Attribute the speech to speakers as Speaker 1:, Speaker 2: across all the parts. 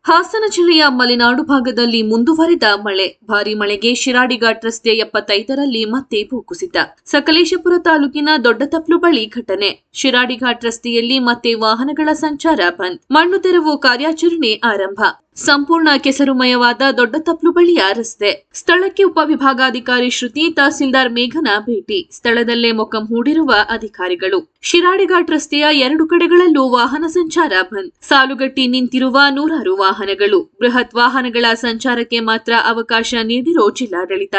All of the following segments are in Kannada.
Speaker 1: ಹಾಸನ ಜಿಲ್ಲೆಯ ಮಲೆನಾಡು ಭಾಗದಲ್ಲಿ ಮುಂದುವರೆದ ಮಳೆ. ಭಾರಿ ಮಳೆಗೆ ಶಿರಾಡಿ ಘಾಟ್ ರಸ್ತೆ 75ರಲ್ಲಿ ಮತ್ತೆ ಭೂಕುಸಿತ. ಸಕಲೇಶಪುರ ತಾಲೂಕಿನ ದೊಡ್ಡತಪ್ಲು ಬಳಿ ಘಟನೆ. ಶಿರಾಡಿ ಘಾಟ್ ರಸ್ತೆಯಲ್ಲಿ ಮತ್ತೆ ವಾಹನಗಳ ಸಂಚಾರ ಬಂದ್. ಮಣ್ಣು ತೆರವು ಕಾರ್ಯಾಚರಣೆ ಆರಂಭ. ಸಂಪೂರ್ಣ ಕೆಸರುಮಯವಾದ ದೊಡ್ಡತಪ್ಲು ಬಳಿಯ ರಸ್ತೆ. ಸ್ಥಳಕ್ಕೆ ಉಪವಿಭಾಗಾಧಿಕಾರಿ ಶ್ರುತಿ, ತಹಸೀಲ್ದಾರ್ ಮೇಘನಾ ಭೇಟಿ. ಸ್ಥಳದಲ್ಲೇ ಮೊಕ್ಕಂ ಹೂಡಿರುವ ಅಧಿಕಾರಿಗಳು. ಶಿರಾಡಿ ಘಾಟ್ ರಸ್ತೆಯ 2 ಕಡೆಗಳಲ್ಲೂ ವಾಹನ ಸಂಚಾರ ಬಂದ್. ಸಾಲುಗಟ್ಟಿ ನಿಂತಿರುವ ನೂರಾರು ವಾಹನಗಳು. ಬೃಹತ್ ವಾಹನಗಳ ಸಂಚಾರಕ್ಕೆ ಮಾತ್ರ ಅವಕಾಶ ನೀಡಿರೋ ಜಿಲ್ಲಾಡಳಿತ.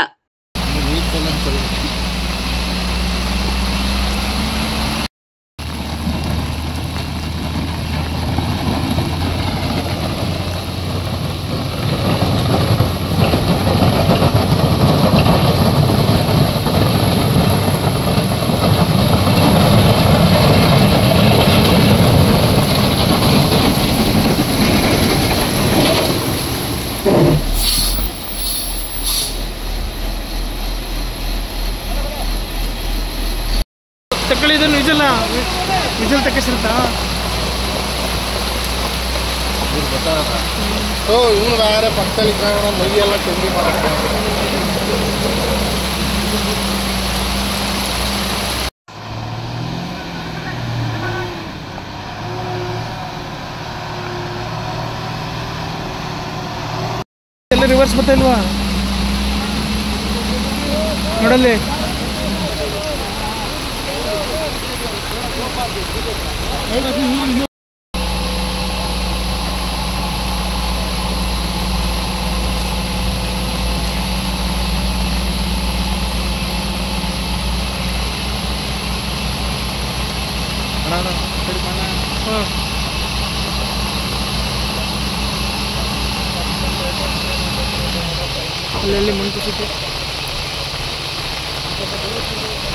Speaker 2: ತಕ್ಕಳಿ ಇದನ್ನು ವಿಜಲ್ ತಕ್ಕಿಸಿರುತ್ತಾ
Speaker 3: ಇವನು ಬೇರೆ ಪಕ್ಕದಲ್ಲಿ ಮೈಯೆಲ್ಲ ತಿಂಡಿ ಮಾಡ್ತಾರೆ.
Speaker 2: ಎಲ್ಲ ರಿವರ್ಸ್ ಬರ್ತಾ ಇಲ್ವಾ ನೋಡಲ್ಲಿ. ಅಲ್ಲಲ್ಲಿ ಮುಂಚೆ